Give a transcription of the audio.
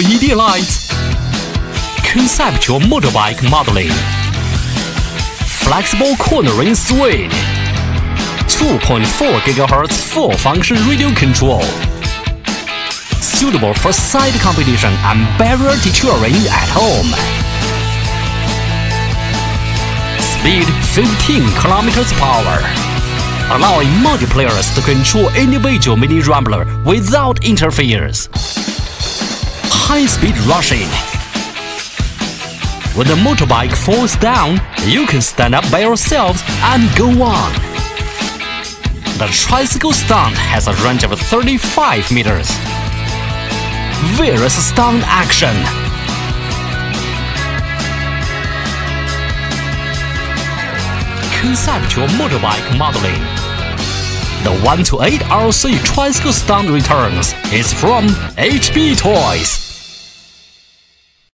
LED lights, conceptual motorbike modeling, flexible cornering swing, 2.4 GHz full-function radio control, suitable for side competition and barrier deterring at home. Speed 15 km/h, allowing multiplayers to control individual mini rambler without interference. High-speed rushing. When the motorbike falls down, you can stand up by yourselves and go on. The tricycle stunt has a range of 35 meters. Various stunt action. Conceptual motorbike modeling. The 1-8 R.C. tricycle stunt returns is from HB Toys.